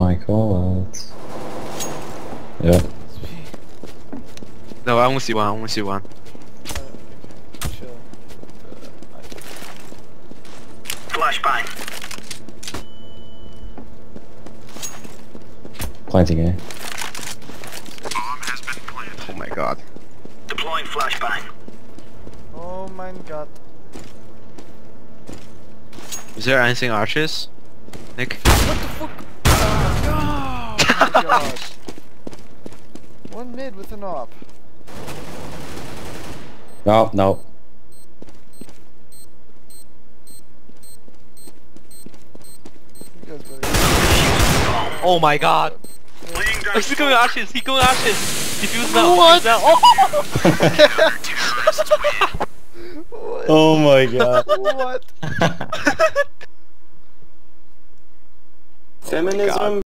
My god. Yeah. No, I won't see one. I won't see one. Chill. Flashbang. Planting A. Oh my god. Deploying flashbang. Oh my god. Is there anything arches? Nick? What the fuck? Oh my gosh. One mid with an op. No, no. You guys better. Oh my god. Laying down He's going arches. He's going arches. Defuse now. What? Defuse now. Oh! What? Oh my god. What? Feminism.